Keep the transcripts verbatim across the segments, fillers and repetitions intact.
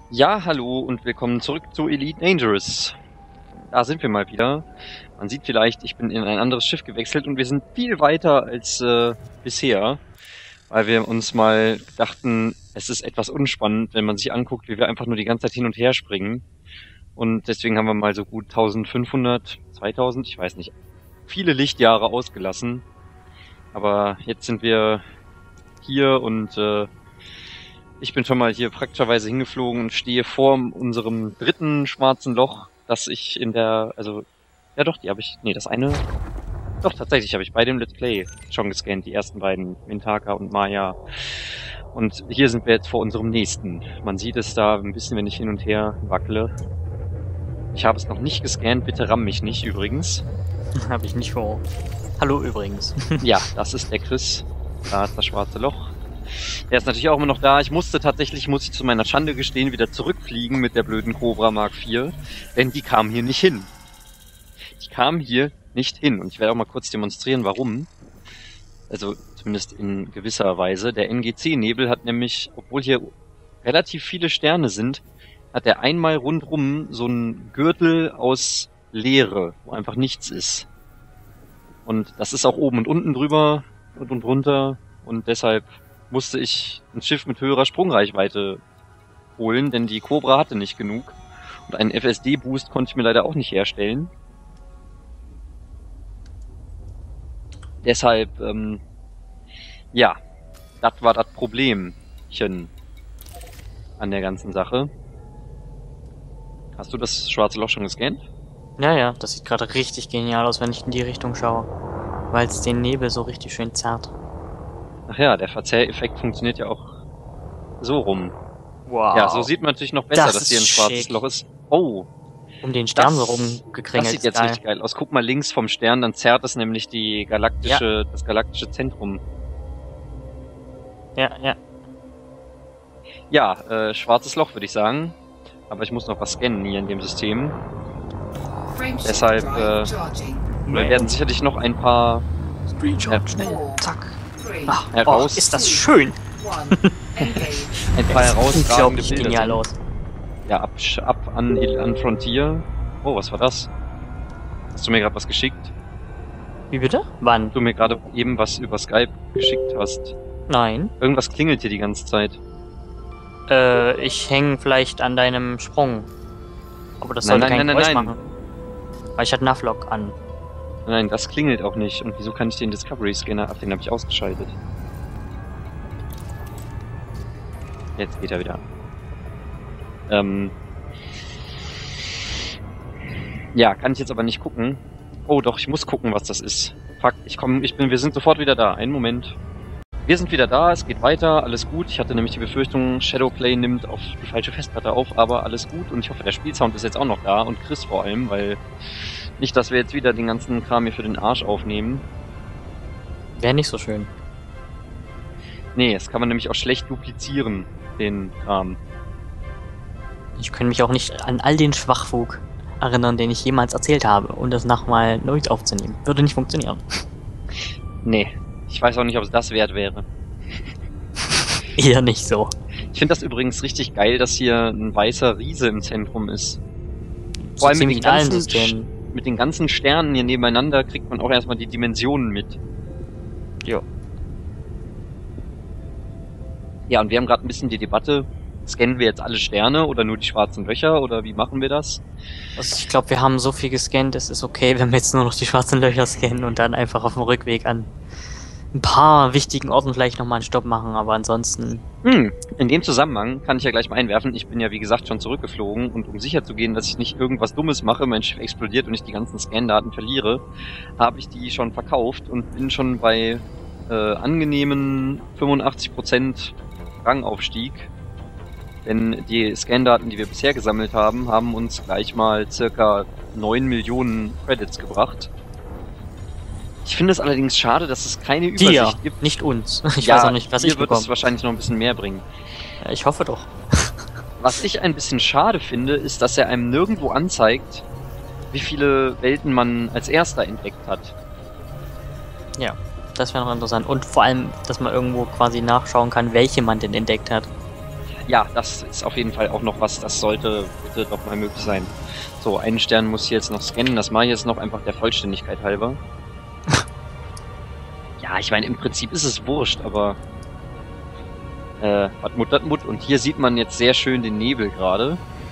Ja, hallo und willkommen zurück zu Elite Dangerous. Da sind wir mal wieder. Man sieht vielleicht, ich bin in ein anderes Schiff gewechselt und wir sind viel weiter als äh, bisher, weil wir uns mal dachten, es ist etwas unspannend, wenn man sich anguckt, wie wir einfach nur die ganze Zeit hin und her springen. Und deswegen haben wir mal so gut eintausendfünfhundert, zweitausend, ich weiß nicht, viele Lichtjahre ausgelassen. Aber jetzt sind wir hier und äh, ich bin schon mal hier praktischerweise hingeflogen und stehe vor unserem dritten schwarzen Loch, das ich in der, also, ja doch, die habe ich, nee, das eine, doch, tatsächlich habe ich bei dem Let's Play schon gescannt, die ersten beiden, Mintaka und Maya. Und hier sind wir jetzt vor unserem nächsten. Man sieht es da ein bisschen, wenn ich hin und her wackele. Ich habe es noch nicht gescannt, bitte ramm mich nicht übrigens. Habe ich nicht vor. Hallo übrigens. Ja, das ist der Chris. Da ist das schwarze Loch. Der ist natürlich auch immer noch da. Ich musste tatsächlich, muss ich zu meiner Schande gestehen, wieder zurückfliegen mit der blöden Cobra Mark vier. Denn die kam hier nicht hin. Die kam hier nicht hin. Und ich werde auch mal kurz demonstrieren, warum. Also zumindest in gewisser Weise. Der N G C-Nebel hat nämlich, obwohl hier relativ viele Sterne sind, hat er einmal rundrum so einen Gürtel aus Leere, wo einfach nichts ist. Und das ist auch oben und unten drüber und, und runter. Und deshalb musste ich ein Schiff mit höherer Sprungreichweite holen, denn die Cobra hatte nicht genug. Und einen F S D-Boost konnte ich mir leider auch nicht herstellen. Deshalb, ähm, ja, das war das Problemchen an der ganzen Sache. Hast du das schwarze Loch schon gescannt? Ja, ja, das sieht gerade richtig genial aus, wenn ich in die Richtung schaue. Weil es den Nebel so richtig schön zerrt. Ach ja, der Verzehreffekt funktioniert ja auch so rum. Wow. Ja, so sieht man natürlich noch besser, Das dass ist hier ein schwarzes schick. Loch ist. Oh, Um den Stern so das, das rumgekringelt. sieht jetzt geil. richtig geil aus. Guck mal links vom Stern, dann zerrt es nämlich die galaktische, das galaktische Zentrum. Ja, ja. Ja, äh, schwarzes Loch würde ich sagen. Aber ich muss noch was scannen hier in dem System. Deshalb, äh, wir werden sicherlich noch ein paar Screenshot, äh, schnell. Zack. Ach, heraus, oh, ist das schön. ein paar herausragende Unglaublich Bilder genial sehen. aus. Ja, ab, ab an, an Frontier. Oh, was war das? Hast du mir gerade was geschickt? Wie bitte? Wann? Du mir gerade eben was über Skype geschickt hast. Nein. Irgendwas klingelt hier die ganze Zeit. Äh, ich hänge vielleicht an deinem Sprung. Aber das Nein, sollte nein, kein nein, Geräusch nein, machen. Weil ich hatte Navlog an. Nein, das klingelt auch nicht. Und wieso kann ich den Discovery Scanner ab? Den habe ich ausgeschaltet. Jetzt geht er wieder an. Ähm. Ja, kann ich jetzt aber nicht gucken. Oh doch, ich muss gucken, was das ist. Fuck, ich komme, ich bin, wir sind sofort wieder da. Einen Moment. Wir sind wieder da, es geht weiter, alles gut. Ich hatte nämlich die Befürchtung, Shadowplay nimmt auf die falsche Festplatte auf, aber alles gut. Und ich hoffe, der Spielsound ist jetzt auch noch da und Chris vor allem, weil nicht, dass wir jetzt wieder den ganzen Kram hier für den Arsch aufnehmen. Wäre nicht so schön. Nee, das kann man nämlich auch schlecht duplizieren, den Kram. Ich kann mich auch nicht an all den Schwachfug erinnern, den ich jemals erzählt habe, und das nochmal neu aufzunehmen. Würde nicht funktionieren. Nee, ich weiß auch nicht, ob es das wert wäre. Eher nicht so. Ich finde das übrigens richtig geil, dass hier ein weißer Riese im Zentrum ist. So Vor allem mit ziemlich den, in allen ganzen, Systemen. mit den ganzen Sternen hier nebeneinander kriegt man auch erstmal die Dimensionen mit. Jo. Ja, und wir haben gerade ein bisschen die Debatte, scannen wir jetzt alle Sterne oder nur die schwarzen Löcher oder wie machen wir das? Also ich glaube, wir haben so viel gescannt, es ist okay, wenn wir jetzt nur noch die schwarzen Löcher scannen und dann einfach auf dem Rückweg an ein paar wichtigen Orten vielleicht nochmal einen Stopp machen, aber ansonsten... Hm, in dem Zusammenhang kann ich ja gleich mal einwerfen, ich bin ja wie gesagt schon zurückgeflogen und um sicher zu gehen, dass ich nicht irgendwas Dummes mache, mein Schiff explodiert und ich die ganzen Scan-Daten verliere, habe ich die schon verkauft und bin schon bei äh, angenehmen fünfundachtzig Prozent Rangaufstieg. Denn die Scan-Daten, die wir bisher gesammelt haben, haben uns gleich mal circa neun Millionen Credits gebracht. Ich finde es allerdings schade, dass es keine Übersicht Dir, gibt. nicht uns. Ich Ja, weiß auch nicht, was hier ich wird bekomme. es wahrscheinlich noch ein bisschen mehr bringen. Ja, ich hoffe doch. Was ich ein bisschen schade finde, ist, dass er einem nirgendwo anzeigt, wie viele Welten man als erster entdeckt hat. Ja, das wäre noch interessant. Und vor allem, dass man irgendwo quasi nachschauen kann, welche man denn entdeckt hat. ja, das ist auf jeden Fall auch noch was, das sollte bitte doch mal möglich sein. So, einen Stern muss ich jetzt noch scannen, das mache ich jetzt noch einfach der Vollständigkeit halber. Ja, ich meine, im Prinzip ist es wurscht, aber äh, was Mut, dat Mut. Und hier sieht man jetzt sehr schön den Nebel gerade.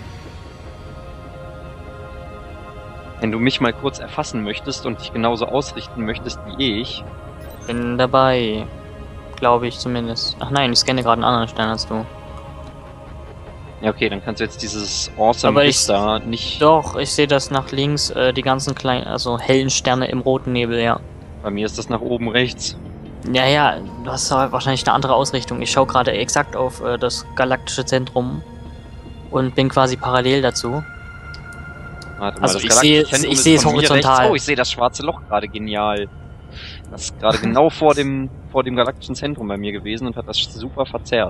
Wenn du mich mal kurz erfassen möchtest und dich genauso ausrichten möchtest wie ich. Bin dabei. Glaube ich zumindest. Ach nein, ich scanne gerade einen anderen Stern als du. Ja, okay, dann kannst du jetzt dieses Awesome Aber ich- Vista nicht... Doch, ich sehe das nach links, äh, die ganzen kleinen, also hellen Sterne im roten Nebel, ja. Bei mir ist das nach oben rechts. Ja, ja, du hast aber wahrscheinlich eine andere Ausrichtung. Ich schaue gerade exakt auf äh, das galaktische Zentrum und bin quasi parallel dazu. Warte Also das ich Galaktische sehe- Zentrum ich ist sehe es von mir horizontal. rechts. Oh, ich sehe das schwarze Loch gerade genial. Das ist gerade genau vor dem, vor dem galaktischen Zentrum bei mir gewesen und hat das super verzerrt.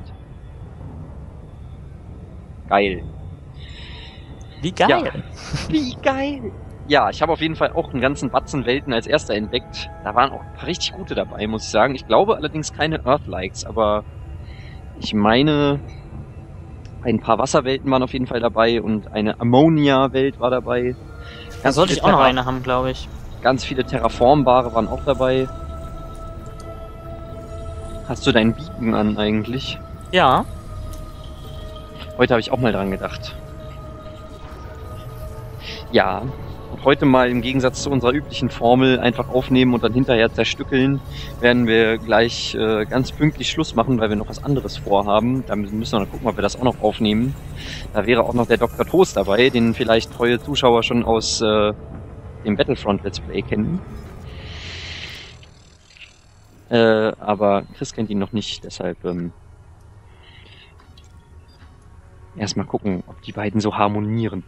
Geil. Wie geil! Ja. Wie geil! Ja, ich habe auf jeden Fall auch einen ganzen Batzen Welten als erster entdeckt. Da waren auch ein paar richtig gute dabei, muss ich sagen. Ich glaube allerdings keine Earthlikes, aber ich meine, ein paar Wasserwelten waren auf jeden Fall dabei und eine Ammonia-Welt war dabei. Da sollte viele ich auch noch Terra- eine haben, glaube ich. Ganz viele Terraformbare waren auch dabei. Hast du deinen Beacon an eigentlich? Ja. Heute habe ich auch mal dran gedacht. Ja, und heute mal im Gegensatz zu unserer üblichen Formel einfach aufnehmen und dann hinterher zerstückeln, werden wir gleich äh, ganz pünktlich Schluss machen, weil wir noch was anderes vorhaben. Da müssen wir noch gucken, ob wir das auch noch aufnehmen. Da wäre auch noch der Doktor Toast dabei, den vielleicht treue Zuschauer schon aus äh, dem Battlefront Let's Play kennen. Äh, aber Chris kennt ihn noch nicht, deshalb ähm, erstmal gucken, ob die beiden so harmonieren.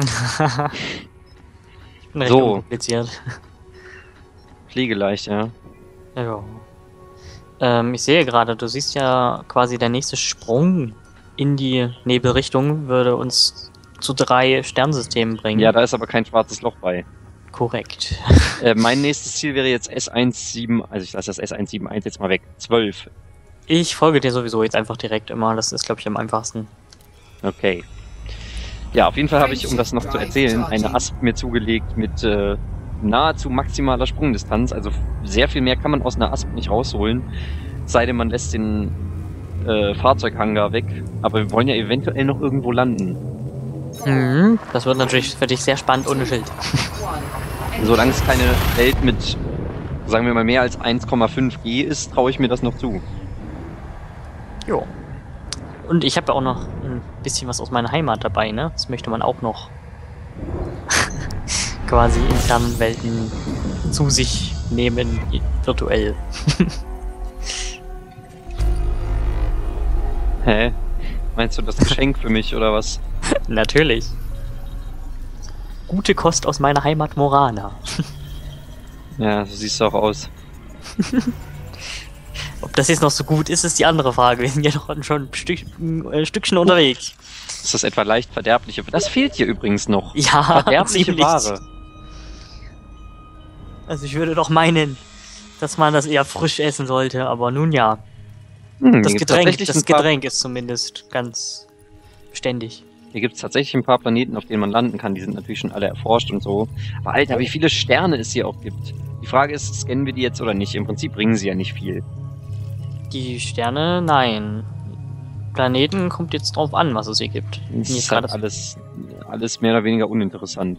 Ich bin recht So. unkompliziert. Pflegeleicht, ja. Ja. Ähm, ich sehe gerade, du siehst ja quasi der nächste Sprung in die Nebelrichtung würde uns zu drei Sternsystemen bringen. Ja, da ist aber kein schwarzes Loch bei. Korrekt. Äh, mein nächstes Ziel wäre jetzt S eins sieben, also ich lasse das S eins sieben eins jetzt mal weg. zwölf. Ich folge dir sowieso jetzt einfach direkt immer. Das ist, glaube ich, am einfachsten. Okay. Ja, auf jeden Fall habe ich, um das noch zu erzählen, eine Asp mir zugelegt mit äh, nahezu maximaler Sprungdistanz. Also sehr viel mehr kann man aus einer Asp nicht rausholen. Sei denn, man lässt den äh, Fahrzeughangar weg. Aber wir wollen ja eventuell noch irgendwo landen. Mhm. Das wird natürlich für dich sehr spannend ohne Schild. Solange es keine Welt mit, sagen wir mal, mehr als eins Komma fünf G ist, traue ich mir das noch zu. Jo. Und ich habe ja auch noch ein bisschen was aus meiner Heimat dabei, ne? Das möchte man auch noch quasi in fernen Welten zu sich nehmen, virtuell. Hä? Meinst du das Geschenk für mich oder was? Natürlich. Gute Kost aus meiner Heimat Morana. Ja, so siehst du auch aus. Ob das jetzt noch so gut ist, ist die andere Frage. Wir sind ja noch schon ein, Stück, ein Stückchen unterwegs. Ist das etwa leicht verderbliche? Das fehlt hier übrigens noch. Ja, Verderbliche ziemlich. Ware. Also ich würde doch meinen, dass man das eher frisch essen sollte, aber nun ja. Hm, Das hier gibt's Getränk, tatsächlich das ein paar- Getränk ist zumindest ganz beständig. Hier gibt es tatsächlich ein paar Planeten, auf denen man landen kann. Die sind natürlich schon alle erforscht und so. Aber Alter, wie viele Sterne es hier auch gibt. Die Frage ist, scannen wir die jetzt oder nicht? Im Prinzip bringen sie ja nicht viel. Die Sterne, nein. Planeten kommt jetzt drauf an, was es hier gibt. Es Hier ist halt gerade- alles, alles mehr oder weniger uninteressant.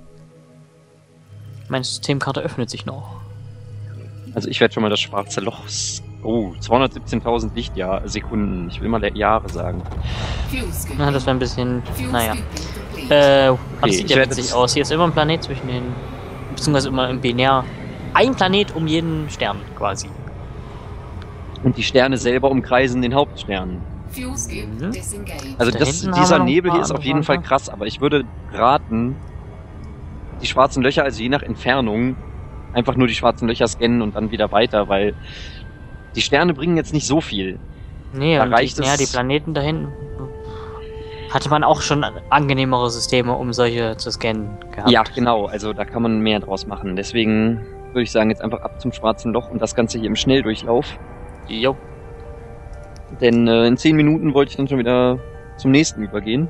Meine Systemkarte öffnet sich noch. Also ich werde schon mal das schwarze Loch... s- Oh, zweihundertsiebzehntausend Lichtjahr Sekunden. Ich will mal der Jahre sagen. Na, das wäre ein bisschen, naja. Äh, aber das Okay, sieht ich ja werd witzig jetzt- aus. Hier ist immer ein Planet zwischen den, beziehungsweise immer im Binär. Ein Planet um jeden Stern, quasi. Und die Sterne selber umkreisen den Hauptstern. Mhm. Also Da das, hinten haben wir dieser noch ein Nebel paar hier ist auf andere jeden Fall Wandler. krass, aber ich würde raten, die schwarzen Löcher, also je nach Entfernung, einfach nur die schwarzen Löcher scannen und dann wieder weiter, weil die Sterne bringen jetzt nicht so viel. Nee, Da und reicht die, ja, es- die Planeten da hinten hatte man auch schon angenehmere Systeme, um solche zu scannen gehabt. Ja, genau, also da kann man mehr draus machen. Deswegen würde ich sagen, jetzt einfach ab zum schwarzen Loch und das Ganze hier im Schnelldurchlauf. Jo. Denn äh, in zehn Minuten wollte ich dann schon wieder zum nächsten übergehen?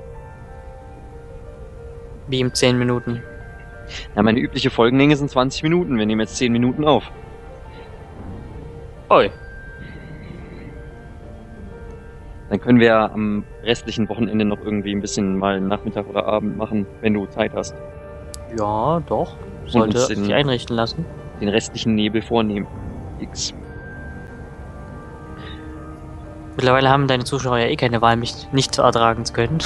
Wie in zehn Minuten. Ja, meine übliche Folgenlänge sind zwanzig Minuten. Wir nehmen jetzt zehn Minuten auf. Oi. Dann können wir am restlichen Wochenende noch irgendwie ein bisschen mal Nachmittag oder Abend machen, wenn du Zeit hast. Ja, doch. Sollte uns den- sich einrichten lassen. Den restlichen Nebel vornehmen. X. Mittlerweile haben deine Zuschauer ja eh keine Wahl, mich nicht zu ertragen zu können.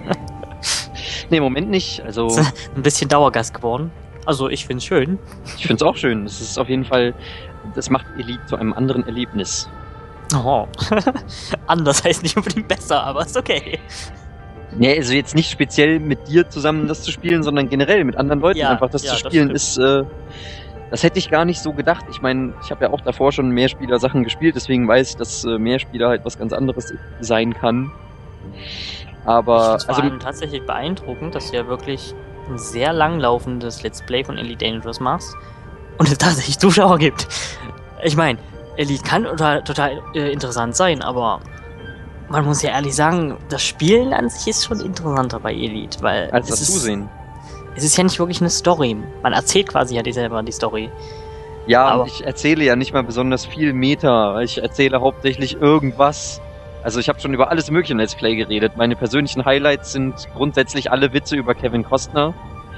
Nee, im Moment nicht. Also, Ein bisschen Dauergast geworden. Also ich find's schön. ich find's auch schön. Es ist auf jeden Fall, das macht Elite zu einem anderen Erlebnis. Oh. Anders heißt nicht unbedingt besser, aber ist okay. Nee, also jetzt nicht speziell mit dir zusammen das zu spielen, sondern generell mit anderen Leuten Ja, einfach das ja, zu das spielen stimmt. ist, äh, das hätte ich gar nicht so gedacht. Ich meine, ich habe ja auch davor schon Mehrspieler-Sachen gespielt, deswegen weiß ich, dass äh, Mehrspieler halt was ganz anderes sein kann. Aber, ich find's vor also, allem tatsächlich beeindruckend, dass du ja wirklich ein sehr langlaufendes Let's Play von Elite Dangerous machst und es tatsächlich Zuschauer gibt. Ich meine, Elite kann total, total äh, interessant sein, aber man muss ja ehrlich sagen, das Spielen an sich ist schon interessanter bei Elite, weil als es das ist, Zusehen. es ist ja nicht wirklich eine Story. Man erzählt quasi ja die selber die Story. Ja, aber- und ich erzähle ja nicht mal besonders viel Meta. Ich erzähle hauptsächlich irgendwas. Also ich habe schon über alles mögliche in Let's Play geredet. Meine persönlichen Highlights sind grundsätzlich alle Witze über Kevin Costner.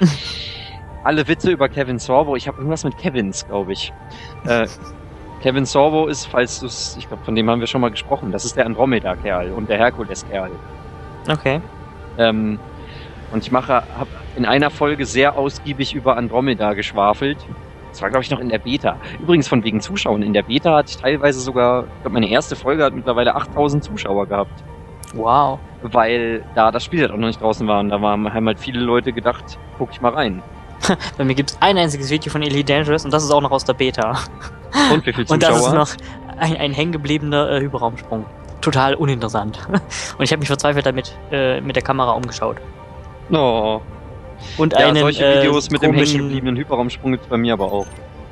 Alle Witze über Kevin Sorbo. Ich habe irgendwas mit Kevins, glaube ich. Äh, Kevin Sorbo ist, falls du es, ich glaube, von dem haben wir schon mal gesprochen, das ist der Andromeda-Kerl und der Herkules-Kerl. Okay. Ähm, und ich mache, habe in einer Folge sehr ausgiebig über Andromeda geschwafelt. Das war, glaube ich, noch in der Beta. Übrigens von wegen Zuschauen. In der Beta hatte ich teilweise sogar, ich glaube, meine erste Folge hat mittlerweile achttausend Zuschauer gehabt. Wow. Weil da das Spiel halt auch noch nicht draußen war. Und da waren, haben halt viele Leute gedacht, guck ich mal rein. Bei mir gibt es ein einziges Video von Elite Dangerous und das ist auch noch aus der Beta. Und wie viele Und das ist Zuschauer? noch ein, ein hängengebliebener äh, Hyperraumsprung. Total uninteressant. Und ich habe mich verzweifelt damit äh, mit der Kamera umgeschaut. Oh. Und Ja, einen, solche äh, Videos mit dem komischen- hängengebliebenen Hyperraumsprung gibt's bei mir aber auch.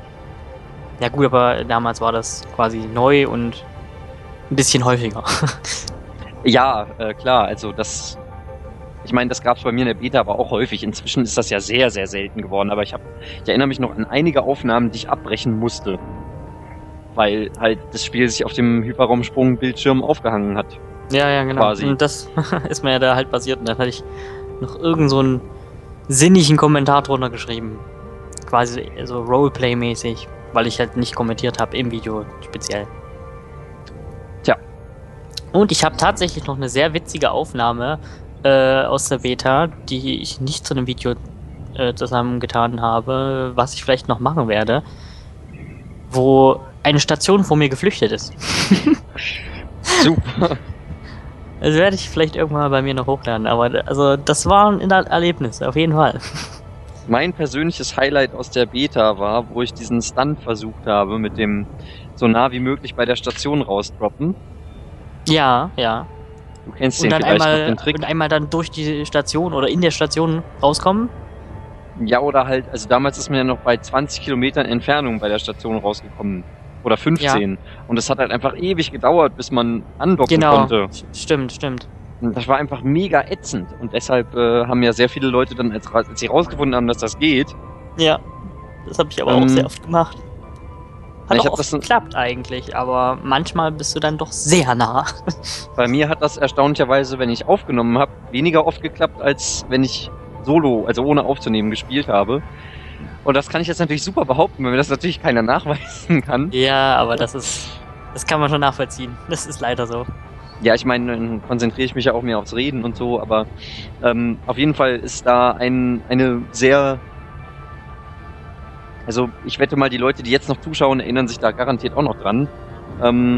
Ja gut, aber damals war das quasi neu und ein bisschen häufiger. Ja, äh, klar, also das. Ich meine, das gab's bei mir in der Beta aber auch häufig. Inzwischen ist das ja sehr, sehr selten geworden. Aber ich, hab, ich erinnere mich noch an einige Aufnahmen, die ich abbrechen musste. Weil halt das Spiel sich auf dem Hyperraumsprung-Bildschirm aufgehangen hat. Ja, ja, genau. Quasi. Und das ist mir ja da halt passiert. Und dann hatte ich noch irgend so einen sinnigen Kommentar drunter geschrieben. Quasi so Roleplay-mäßig, weil ich halt nicht kommentiert habe im Video speziell. Tja. Und ich habe tatsächlich noch eine sehr witzige Aufnahme äh, aus der Beta, die ich nicht zu einem Video äh, zusammengetan habe, was ich vielleicht noch machen werde, wo eine Station vor mir geflüchtet ist. Super. Das werde ich vielleicht irgendwann mal bei mir noch hochladen, aber also das war ein Erlebnis, auf jeden Fall. Mein persönliches Highlight aus der Beta war, wo ich diesen Stunt versucht habe, mit dem so nah wie möglich bei der Station rausdroppen. Ja, ja. Du kennst Und den dann vielleicht noch, einmal den Trick. und einmal dann durch die Station oder in der Station rauskommen. Ja, oder halt, also damals ist man ja noch bei zwanzig Kilometern Entfernung bei der Station rausgekommen. Oder fünfzehn. Und es hat halt einfach ewig gedauert, bis man andocken Genau. konnte. Sch- Stimmt, stimmt. Und das war einfach mega ätzend. Und deshalb äh, haben ja sehr viele Leute dann, als, als sie rausgefunden haben, dass das geht, Ja. Das habe ich aber Ähm, auch sehr oft gemacht. Hat ich auch hab oft das n- geklappt eigentlich, aber manchmal bist du dann doch sehr nah. bei mir hat das erstaunlicherweise, wenn ich aufgenommen habe, weniger oft geklappt, als wenn ich solo, also ohne aufzunehmen, gespielt habe. Und das kann ich jetzt natürlich super behaupten, weil mir das natürlich keiner nachweisen kann. Ja, aber das ist. Das kann man schon nachvollziehen. Das ist leider so. Ja, ich meine, dann konzentriere ich mich ja auch mehr aufs Reden und so, aber ähm, auf jeden Fall ist da ein, eine sehr... Also ich wette mal, die Leute, die jetzt noch zuschauen, erinnern sich da garantiert auch noch dran. Ähm,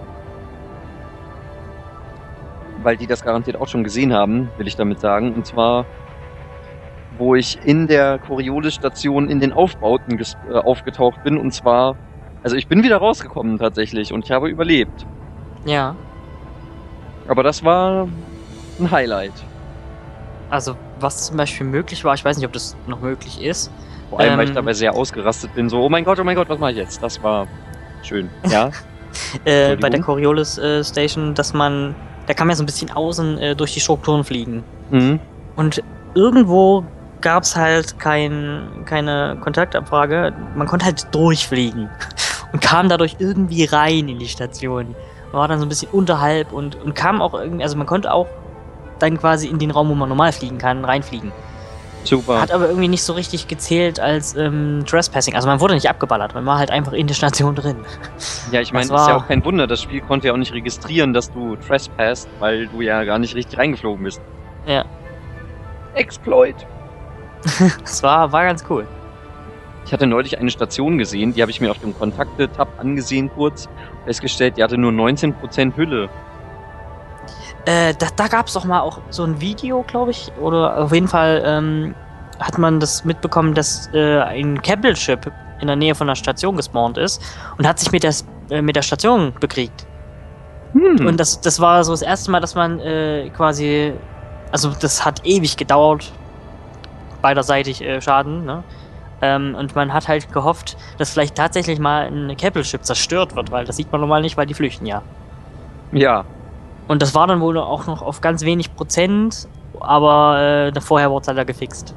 weil die das garantiert auch schon gesehen haben, will ich damit sagen. Und zwar, wo ich in der Coriolis-Station in den Aufbauten ges- äh, aufgetaucht bin. Und zwar, also ich bin wieder rausgekommen tatsächlich und ich habe überlebt. Ja. Aber das war ein Highlight. Also, was zum Beispiel möglich war, ich weiß nicht, ob das noch möglich ist. Vor allem, weil ich Ähm. dabei sehr ausgerastet bin. So, oh mein Gott, oh mein Gott, was mache ich jetzt? Das war schön. Ja? Äh, bei der Entschuldigung? Coriolis äh, Station, dass man der kann ja so ein bisschen außen äh, durch die Strukturen fliegen. Mhm. Und irgendwo gab es halt kein, keine Kontaktabfrage. Man konnte halt durchfliegen und kam dadurch irgendwie rein in die Station. Man war dann so ein bisschen unterhalb und, und kam auch irgendwie, also man konnte auch dann quasi in den Raum, wo man normal fliegen kann, reinfliegen. Super. Hat aber irgendwie nicht so richtig gezählt als ähm, Trespassing. Also man wurde nicht abgeballert, man war halt einfach in der Station drin. Ja, ich meine, Das ist ja war- auch kein Wunder. Das Spiel konnte ja auch nicht registrieren, dass du trespassst, weil du ja gar nicht richtig reingeflogen bist. Ja, Exploit! das war, war ganz cool. Ich hatte neulich eine Station gesehen, die habe ich mir auf dem Kontakte-Tab angesehen kurz. Festgestellt, die hatte nur neunzehn Prozent Hülle. Äh, da da gab es doch mal auch so ein Video, glaube ich, oder auf jeden Fall ähm, hat man das mitbekommen, dass äh, ein Campbell-Ship in der Nähe von der Station gespawnt ist und hat sich mit der, äh, mit der Station bekriegt. Hm. Und das, das war so das erste Mal, dass man äh, quasi, also das hat ewig gedauert, beiderseitig äh, Schaden, ne? Ähm, und man hat halt gehofft, dass vielleicht tatsächlich mal ein Campbell-Ship zerstört wird, weil das sieht man normal nicht, weil die flüchten ja. Ja. Und das war dann wohl auch noch auf ganz wenig Prozent, aber äh, vorher wurde es halt da gefixt.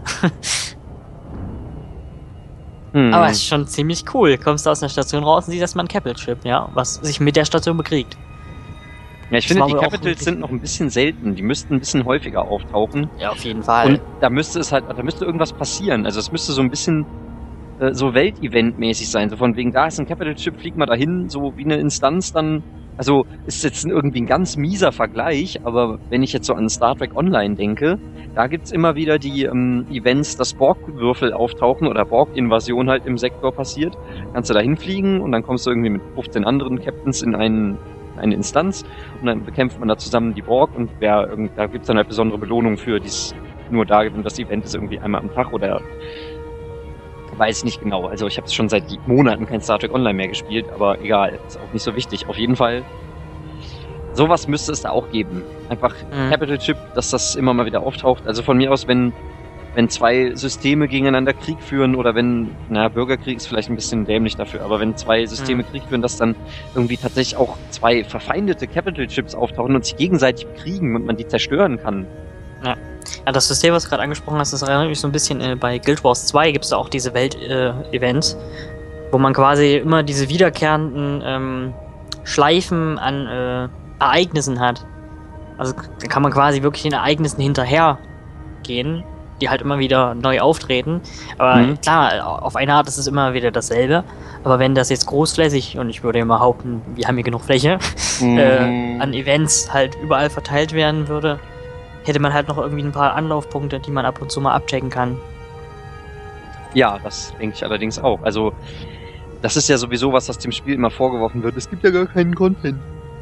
Hm. Aber es ist schon ziemlich cool. Kommst du aus einer Station raus und siehst erstmal ein Capital-Ship, ja, was sich mit der Station bekriegt. Ja, ich das finde, war die wohl auch Capitals wirklich- sind noch ein bisschen selten. Die müssten ein bisschen häufiger auftauchen. Ja, auf jeden Fall. Und da müsste es halt, da müsste irgendwas passieren. Also es müsste so ein bisschen äh, so Weltevent-mäßig sein. So von wegen, da ist ein Capital Ship, flieg mal dahin, so wie eine Instanz dann. Also ist jetzt irgendwie ein ganz mieser Vergleich, aber wenn ich jetzt so an Star Trek Online denke, da gibt's immer wieder die ähm, Events, dass Borg-Würfel auftauchen oder Borg-Invasion halt im Sektor passiert. Kannst du da hinfliegen und dann kommst du irgendwie mit fünfzehn anderen Captains in einen eine Instanz und dann bekämpft man da zusammen die Borg und wer irgend, da gibt's dann halt besondere Belohnungen für, die es nur da gibt und das Event ist irgendwie einmal am Tag oder weiß ich nicht genau. Also ich habe schon seit Monaten kein Star Trek Online mehr gespielt, aber egal, ist auch nicht so wichtig. Auf jeden Fall, sowas müsste es da auch geben. Einfach Mhm. Capital Chip, dass das immer mal wieder auftaucht. Also von mir aus, wenn wenn zwei Systeme gegeneinander Krieg führen oder wenn, na, Bürgerkrieg ist vielleicht ein bisschen dämlich dafür, aber wenn zwei Systeme Mhm. Krieg führen, dass dann irgendwie tatsächlich auch zwei verfeindete Capital Chips auftauchen und sich gegenseitig bekriegen und man die zerstören kann. Ja, das System, was du gerade angesprochen hast, das erinnert mich so ein bisschen, äh, bei Guild Wars zwei gibt es da auch diese Welt-Events, wo man quasi immer diese wiederkehrenden ähm, Schleifen an äh, Ereignissen hat. Also da kann man quasi wirklich den Ereignissen hinterher gehen, die halt immer wieder neu auftreten. Aber Mhm. klar, auf eine Art ist es immer wieder dasselbe. Aber wenn das jetzt großflächig, und ich würde ja behaupten, wir haben hier genug Fläche, äh, an Events halt überall verteilt werden würde, hätte man halt noch irgendwie ein paar Anlaufpunkte, die man ab und zu mal abchecken kann. Ja, das denke ich allerdings auch. Also, das ist ja sowieso was, was dem Spiel immer vorgeworfen wird. Es gibt ja gar keinen Content.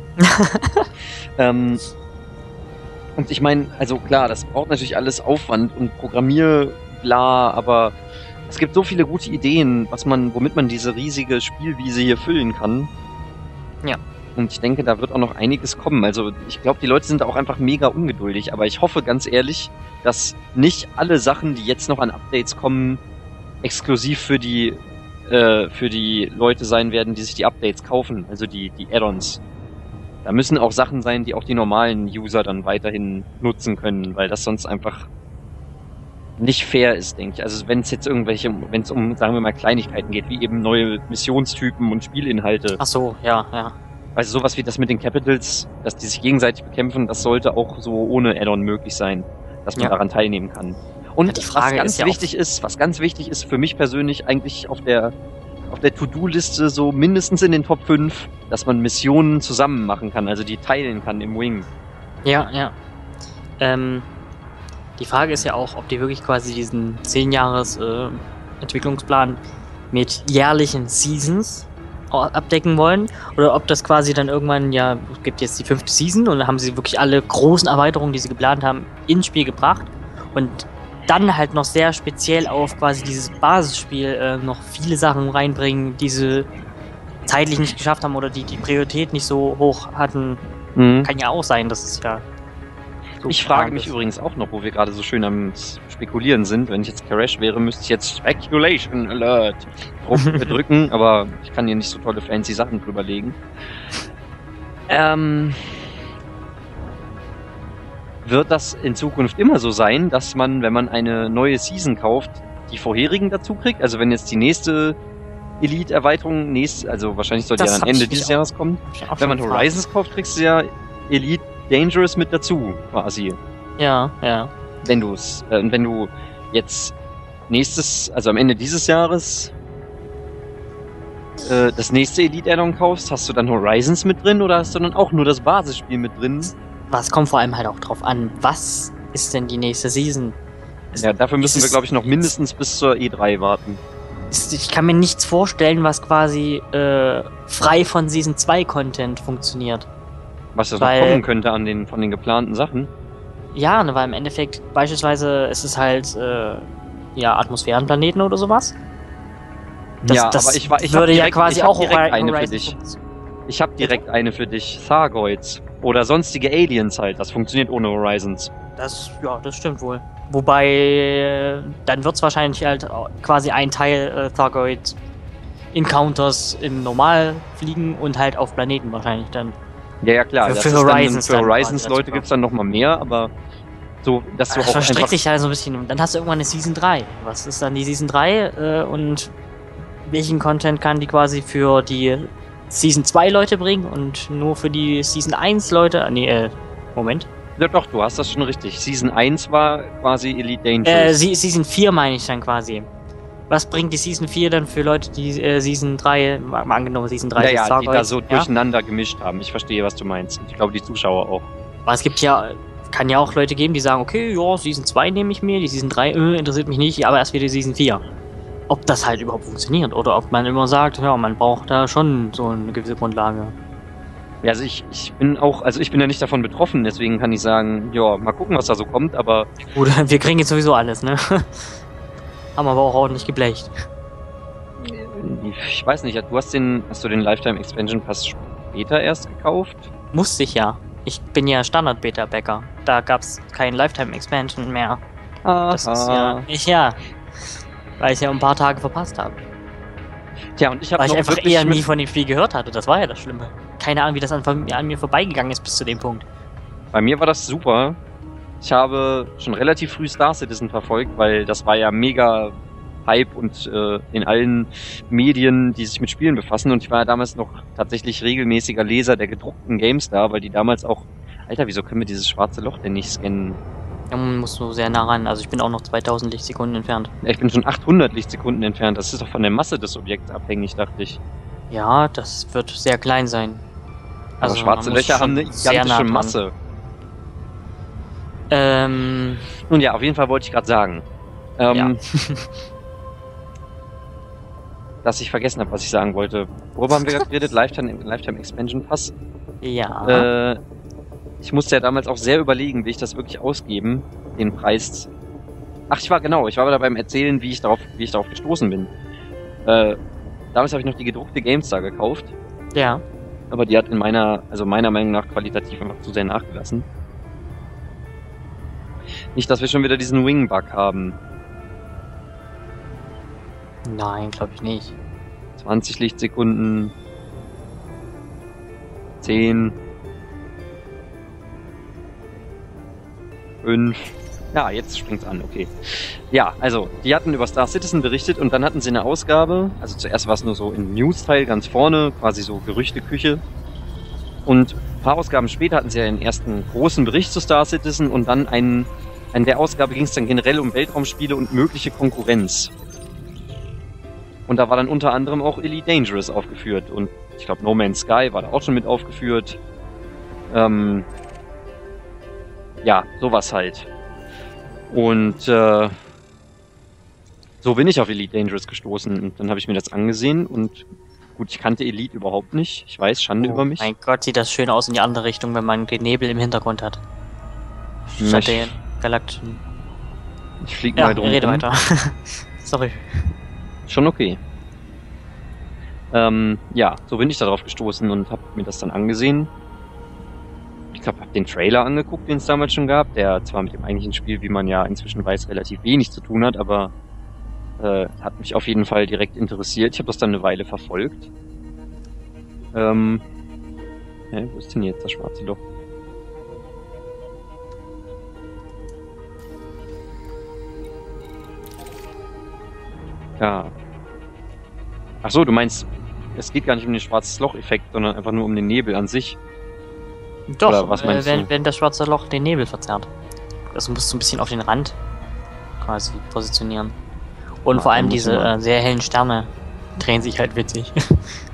ähm, und ich meine, also klar, das braucht natürlich alles Aufwand und Programmier, bla, aber es gibt so viele gute Ideen, was man, womit man diese riesige Spielwiese hier füllen kann. Ja. Und ich denke, da wird auch noch einiges kommen. Also ich glaube, die Leute sind auch einfach mega ungeduldig. Aber ich hoffe ganz ehrlich, dass nicht alle Sachen, die jetzt noch an Updates kommen, exklusiv für die äh, für die Leute sein werden, die sich die Updates kaufen. Also die die Add-ons. Da müssen auch Sachen sein, die auch die normalen User dann weiterhin nutzen können, weil das sonst einfach nicht fair ist, denke ich. Also wenn es jetzt irgendwelche, wenn es um, sagen wir mal, Kleinigkeiten geht, wie eben neue Missionstypen und Spielinhalte. Ach so, ja, ja. Also sowas wie das mit den Capitals, dass die sich gegenseitig bekämpfen, das sollte auch so ohne Add-on möglich sein, dass man Ja. daran teilnehmen kann. Und Ja, die Frage was ganz ist ja auch- wichtig ist, was ganz wichtig ist für mich persönlich eigentlich auf der auf der To-Do-Liste so mindestens in den Top fünf, dass man Missionen zusammen machen kann, also die teilen kann im Wing. Ja, ja. Ähm, die Frage ist ja auch, ob die wirklich quasi diesen zehn Jahres äh, Entwicklungsplan mit jährlichen Seasons au- abdecken wollen oder ob das quasi dann irgendwann, ja, es gibt jetzt die fünfte Season und dann haben sie wirklich alle großen Erweiterungen, die sie geplant haben, ins Spiel gebracht und dann halt noch sehr speziell auf quasi dieses Basisspiel äh, noch viele Sachen reinbringen, die sie zeitlich nicht geschafft haben oder die die Priorität nicht so hoch hatten. Mhm. Kann ja auch sein, dass es ja so Ich frage geplant mich ist. übrigens auch noch, wo wir gerade so schön am Spekulieren sind. Wenn ich jetzt Crash wäre, müsste ich jetzt Speculation Alert drauf drücken, aber ich kann hier nicht so tolle fancy Sachen drüber legen. Ähm, wird das in Zukunft immer so sein, dass man, wenn man eine neue Season kauft, die vorherigen dazu kriegt? Also wenn jetzt die nächste Elite-Erweiterung, nächst, also wahrscheinlich sollte Das ja hab am Ende ich mich dieses auch- Jahres kommen. Ich hab Wenn man schon gefragt. Horizons kauft, kriegst du ja Elite Dangerous mit dazu, quasi. Ja, ja. Wenn du es, äh, wenn du jetzt nächstes, also am Ende dieses Jahres äh, das nächste Elite Add-on kaufst, hast du dann Horizons mit drin oder hast du dann auch nur das Basisspiel mit drin? Was kommt vor allem halt auch drauf an, was ist denn die nächste Season? Es- Ja, dafür müssen es wir, ist- glaube ich, noch mindestens bis zur E drei warten. es- Ich kann mir nichts vorstellen, was quasi äh, frei von Season zwei Content funktioniert. Was das Weil- noch kommen könnte an den, von den geplanten Sachen. Ja, ne, weil im Endeffekt beispielsweise ist es halt äh, ja Atmosphärenplaneten oder sowas. Das, ja, das aber ich, war- ich würde hab ja direkt, quasi ich hab auch direkt Hori- eine für Horizon dich. funktionieren. Ich habe direkt eine für dich. Thargoids. Oder sonstige Aliens halt. Das funktioniert ohne Horizons. Das, ja, das stimmt wohl. Wobei, äh, dann wird es wahrscheinlich halt auch quasi ein Teil äh, Thargoid Encounters im Normalfliegen und halt auf Planeten wahrscheinlich dann. Ja, ja, klar. Für- das für ist dann, Horizons für dann Horizons quasi Leute dazu. gibt's dann noch mal mehr, aber so, dass du Das auch verstreckt einfach... sich halt so ein bisschen. Und dann hast du irgendwann eine Season drei. Was ist dann die Season drei? Äh, und welchen Content kann die quasi für die Season zwei Leute bringen und nur für die Season eins Leute? Nee, äh, Moment. Ja, doch, du hast das schon richtig. Season eins war quasi Elite Äh, Dangerous. Se- Season vier meine ich dann quasi. Was bringt die Season vier dann für Leute, die äh, Season drei, mal mal angenommen Season drei ja, ist ja, die Thargoid, da so ja? durcheinander gemischt haben. Ich verstehe, was du meinst. Ich glaube, die Zuschauer auch. Aber es gibt ja, kann ja auch Leute geben, die sagen, okay, ja, Season zwei nehme ich mir, die Season drei äh, interessiert mich nicht, aber erst wieder Season vier. Ob das halt überhaupt funktioniert oder ob man immer sagt, ja, man braucht da schon so eine gewisse Grundlage. Ja, also ich, ich bin auch, also ich bin ja nicht davon betroffen, deswegen kann ich sagen, ja, mal gucken, was da so kommt, aber Gut, wir kriegen jetzt sowieso alles, ne? Haben aber auch ordentlich geblecht. ich weiß nicht, du hast den, hast du den Lifetime Expansion Pass später erst gekauft? Musste ich ja. Ich bin ja Standard-Beta-Bäcker. Da gab's kein Lifetime-Expansion mehr. Das ist ja. Ich ja. Weil ich ja ein paar Tage verpasst habe. Tja, und ich habe Weil ich noch einfach wirklich eher mit- nie von dem Spiel gehört hatte. Das war ja das Schlimme. Keine Ahnung, wie das an, an mir vorbeigegangen ist bis zu dem Punkt. Bei mir war das super. Ich habe schon relativ früh Star Citizen verfolgt, weil das war ja mega Hype und äh, in allen Medien, die sich mit Spielen befassen. Und ich war ja damals noch tatsächlich regelmäßiger Leser der gedruckten GameStar, weil die damals auch... Alter, wieso können wir dieses schwarze Loch denn nicht scannen? Da musst du sehr nah ran. Also ich bin auch noch zweitausend Lichtsekunden entfernt. Ich bin schon achthundert Lichtsekunden entfernt. Das ist doch von der Masse des Objekts abhängig, dachte ich. Ja, das wird sehr klein sein. Also schwarze man muss Löcher haben schon eine sehr nah gigantische dran. Masse. Ähm, Nun ja, auf jeden Fall wollte ich gerade sagen, ähm, ja. dass ich vergessen habe, was ich sagen wollte. Worüber haben wir gerade geredet? Lifetime, Lifetime Expansion Pass. ja. Äh, ich musste ja damals auch sehr überlegen, will ich das wirklich ausgeben, den Preis. Ach, ich war genau, ich war da beim Erzählen, wie ich darauf, wie ich darauf gestoßen bin. Äh, damals habe ich noch die gedruckte GameStar gekauft, Ja. aber die hat in meiner, also meiner Meinung nach qualitativ einfach zu sehr nachgelassen. Nicht, dass wir schon wieder diesen Wing-Bug haben. Nein, glaube ich nicht. zwanzig Lichtsekunden. zehn. fünf. Ja, jetzt springt's an, okay. Ja, also, die hatten über Star Citizen berichtet und dann hatten sie eine Ausgabe. Also zuerst war es nur so im News-Teil ganz vorne, quasi so Gerüchteküche. Und ein paar Ausgaben später hatten sie ja den ersten großen Bericht zu Star Citizen und dann einen, in der Ausgabe ging es dann generell um Weltraumspiele und mögliche Konkurrenz. Und da war dann unter anderem auch Elite Dangerous aufgeführt und ich glaube No Man's Sky war da auch schon mit aufgeführt. Ähm, ja, sowas halt. Und äh, so bin ich auf Elite Dangerous gestoßen und dann habe ich mir das angesehen und gut, ich kannte Elite überhaupt nicht. Ich weiß, Schande über mich. Oh Mein Gott, sieht das schön aus in die andere Richtung, wenn man den Nebel im Hintergrund hat. Statt Ich, den galaktischen. ich flieg Ja, mal drum rede rum. weiter. Sorry. Schon okay. Ähm, ja, so bin ich darauf gestoßen und habe mir das dann angesehen. Ich glaube, habe den Trailer angeguckt, den es damals schon gab, der zwar mit dem eigentlichen Spiel, wie man ja inzwischen weiß, relativ wenig zu tun hat, aber äh, hat mich auf jeden Fall direkt interessiert. Ich habe das dann eine Weile verfolgt. Ähm, hä, wo ist denn jetzt das schwarze Loch? Ja. Ach so, du meinst, es geht gar nicht um den schwarzes Loch-Effekt, sondern einfach nur um den Nebel an sich. Doch, Oder was meinst äh, wenn, du? wenn das schwarze Loch den Nebel verzerrt. Also musst du ein bisschen auf den Rand quasi positionieren. Und Ja, vor allem dann muss diese man- äh, sehr hellen Sterne drehen sich halt witzig.